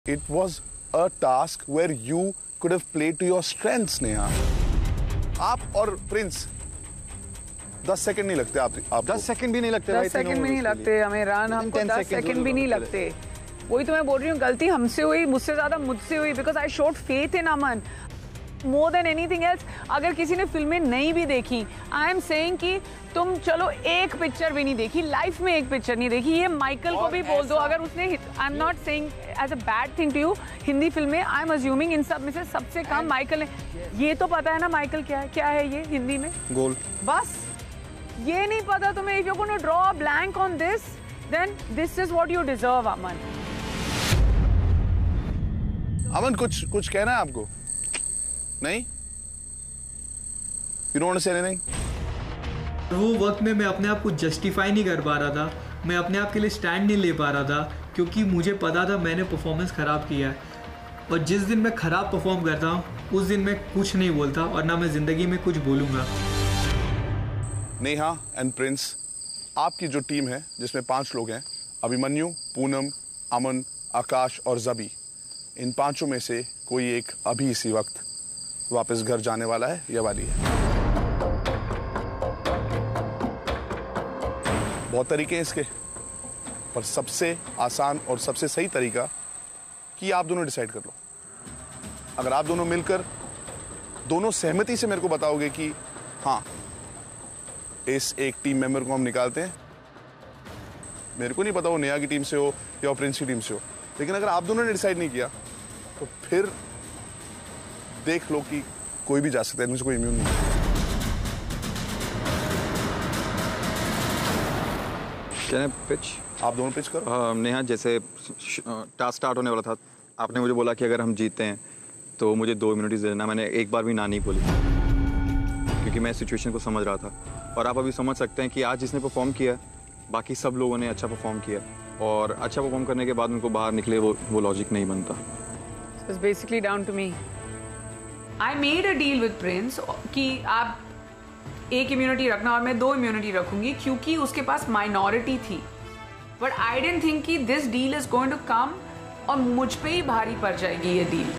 It was a task where you could have played to your strengths, Neha. आप और Prince 10 second नहीं लगते आप 10 सेकंड भी नहीं लगते 10 सेकंड भी नहीं लगते हमें रन, हमको 10 सेकंड भी नहीं लगते। वही तो मैं बोल रही हूँ, गलती हमसे हुई, मुझसे ज्यादा मुझसे हुई, because I showed faith in Aman more than anything else. अगर किसी ने फिल्में नहीं भी देखी, आई एम सेइंग कि तुम चलो एक पिक्चर भी नहीं देखी, लाइफ में एक पिक्चर नहीं देखी, ये माइकल को भी बोल दो। अगर उसने, I am not saying as a bad thing to you, Hindi फिल्में आई एम अज्यूमिंग इन सब में से सबसे कम माइकल ने, ये तो पता है ना माइकल क्या है ये हिंदी में? गोल। बस ये नहीं पता तुम्हें? If you gonna draw a blank on this, then this is what you deserve. Aman कुछ कहना है आपको? नहीं? You don't want to say anything? वो वक्त में मैं अपने आप को जस्टिफाई नहीं कर पा रहा था, मैं अपने आप के लिए स्टैंड नहीं ले पा रहा था, क्योंकि मुझे पता था मैंने परफॉर्मेंस ख़राब किया है। और जिस दिन मैं ख़राब परफॉर्म करता हूँ उस दिन मैं कुछ नहीं बोलता और ना मैं ज़िंदगी में कुछ बोलूँगा। नेहा एंड प्रिंस, आपकी जो टीम है जिसमें 5 लोग हैं, अभिमन्यु, पूनम, अमन, आकाश और जबी, इन 5 में से कोई एक अभी इसी वक्त वापस घर जाने वाला है या वाली है। बहुत तरीके हैं इसके, पर सबसे आसान और सबसे सही तरीका कि आप दोनों डिसाइड कर लो। अगर आप दोनों मिलकर दोनों सहमति से मेरे को बताओगे कि हाँ इस एक टीम मेंबर को हम निकालते हैं, मेरे को नहीं पता वो नेहा की टीम से हो या प्रिंस की टीम से हो, लेकिन अगर आप दोनों ने डिसाइड नहीं किया तो फिर देख लो कि कोई भी जा सकता है, इनमें से कोई इम्यून नहीं। क्या पिच? आप दोनों पिच करो। नेहा, जैसे टास्क स्टार्ट होने वाला था, आपने मुझे बोला कि अगर हम जीतते हैं तो मुझे 2 इम्यूनिटीज देना। मैंने एक बार भी ना नहीं बोली, क्योंकि मैं सिचुएशन को समझ रहा था। और आप अभी समझ सकते हैं कि आज जिसने परफॉर्म किया, बाकी सब लोगों ने अच्छा परफॉर्म किया, और अच्छा परफॉर्म करने के बाद उनको बाहर निकले, वो लॉजिक नहीं बनता। So it's basically down to me. I made a deal with Prince कि आप एक इम्यूनिटी रखना और मैं 2 इम्यूनिटी रखूंगी, क्योंकि उसके पास माइनॉरिटी थी। बट आई डिडंट थिंक कि this deal is going to come और मुझ पे ही भारी पड़ जाएगी ये डील।